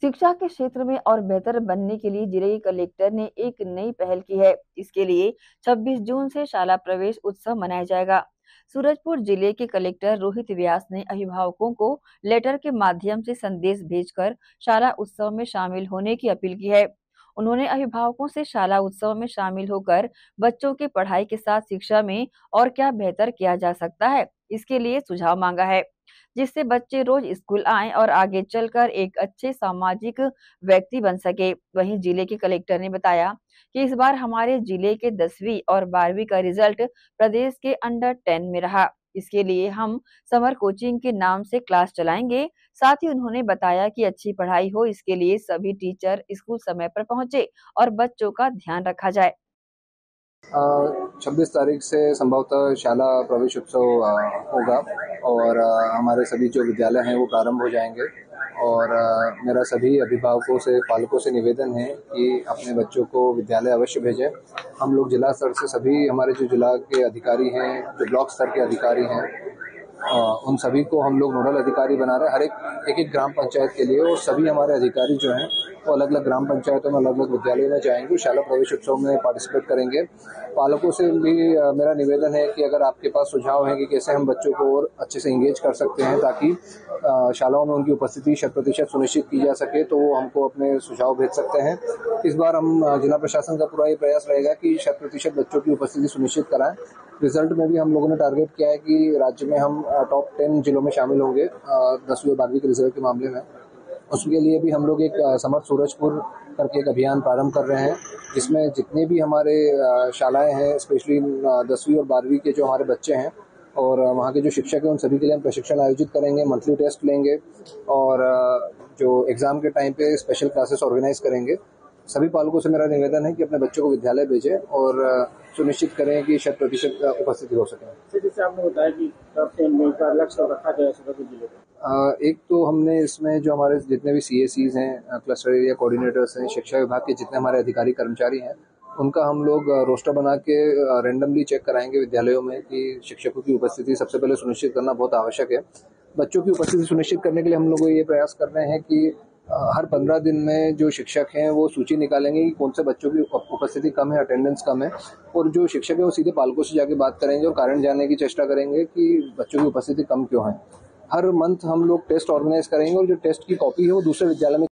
शिक्षा के क्षेत्र में और बेहतर बनने के लिए जिले के कलेक्टर ने एक नई पहल की है। इसके लिए 26 जून से शाला प्रवेश उत्सव मनाया जाएगा। सूरजपुर जिले के कलेक्टर रोहित व्यास ने अभिभावकों को लेटर के माध्यम से संदेश भेजकर शाला उत्सव में शामिल होने की अपील की है। उन्होंने अभिभावकों से शाला उत्सव में शामिल होकर बच्चों की पढ़ाई के साथ शिक्षा में और क्या बेहतर किया जा सकता है, इसके लिए सुझाव मांगा है, जिससे बच्चे रोज स्कूल आएं और आगे चलकर एक अच्छे सामाजिक व्यक्ति बन सके। वहीं जिले के कलेक्टर ने बताया कि इस बार हमारे जिले के 10वीं और 12वीं का रिजल्ट प्रदेश के अंडर 10 में रहा। इसके लिए हम समर कोचिंग के नाम से क्लास चलाएंगे। साथ ही उन्होंने बताया कि अच्छी पढ़ाई हो, इसके लिए सभी टीचर स्कूल समय पर पहुंचे और बच्चों का ध्यान रखा जाए। 26 तारीख से संभवतः शाला प्रवेश उत्सव होगा और हमारे सभी जो विद्यालय हैं वो प्रारंभ हो जाएंगे और मेरा सभी अभिभावकों से, पालकों से निवेदन है कि अपने बच्चों को विद्यालय अवश्य भेजें। हम लोग जिला स्तर से सभी हमारे जो जिला के अधिकारी हैं, जो ब्लॉक स्तर के अधिकारी हैं, उन सभी को हम लोग नोडल अधिकारी बना रहे हैं हर एक ग्राम पंचायत के लिए। और सभी हमारे अधिकारी जो हैं वो अलग अलग ग्राम पंचायतों में, अलग अलग विद्यालयों में जाएंगे, शाला प्रवेश उत्सव में पार्टिसिपेट करेंगे। पालकों से भी मेरा निवेदन है कि अगर आपके पास सुझाव है कि कैसे हम बच्चों को और अच्छे से इंगेज कर सकते हैं ताकि शालाओं में उनकी उपस्थिति 100% सुनिश्चित की जा सके, तो वो हमको अपने सुझाव भेज सकते हैं। इस बार हम जिला प्रशासन का पूरा ये प्रयास रहेगा कि 100% बच्चों की उपस्थिति सुनिश्चित कराएं। रिजल्ट में भी हम लोगों ने टारगेट किया है कि राज्य में हम टॉप 10 जिलों में शामिल होंगे 10वीं और 12वीं के रिजल्ट के मामले में। उसके लिए भी हम लोग एक समर्थ सूरजपुर करके एक अभियान प्रारंभ कर रहे हैं, जिसमें जितने भी हमारे शालाएं हैं, स्पेशली 10वीं और 12वीं के जो हमारे बच्चे हैं और वहाँ के जो शिक्षक हैं, उन सभी के लिए हम प्रशिक्षण आयोजित करेंगे, मंथली टेस्ट लेंगे और जो एग्जाम के टाइम पे स्पेशल क्लासेस ऑर्गेनाइज करेंगे। सभी पालकों से मेरा निवेदन है कि अपने बच्चों को विद्यालय भेजें और सुनिश्चित करें कि 100% उपस्थिति हो सके। जैसे आपने बताया कि टॉप 10 में का लक्ष्य रखा गया है सूरजपुर जिले का। एक तो हमने इसमें जो हमारे जितने भी CACs हैं, क्लस्टर एरिया कोऑर्डिनेटर्स हैं, शिक्षा विभाग के जितने हमारे अधिकारी कर्मचारी हैं, उनका हम लोग रोस्टर बना के रेंडमली चेक कराएंगे विद्यालयों में कि शिक्षकों की उपस्थिति सबसे पहले सुनिश्चित करना बहुत आवश्यक है। बच्चों की उपस्थिति सुनिश्चित करने के लिए हम लोग ये प्रयास कर रहे हैं कि हर 15 दिन में जो शिक्षक हैं वो सूची निकालेंगे कि कौन से बच्चों की उपस्थिति कम है, अटेंडेंस कम है, और जो शिक्षक है वो सीधे पालकों से जाके बात करेंगे और कारण जानने की चेष्टा करेंगे कि बच्चों की उपस्थिति कम क्यों है। हर मंथ हम लोग टेस्ट ऑर्गेनाइज करेंगे और जो टेस्ट की कॉपी है वो दूसरे विद्यालय में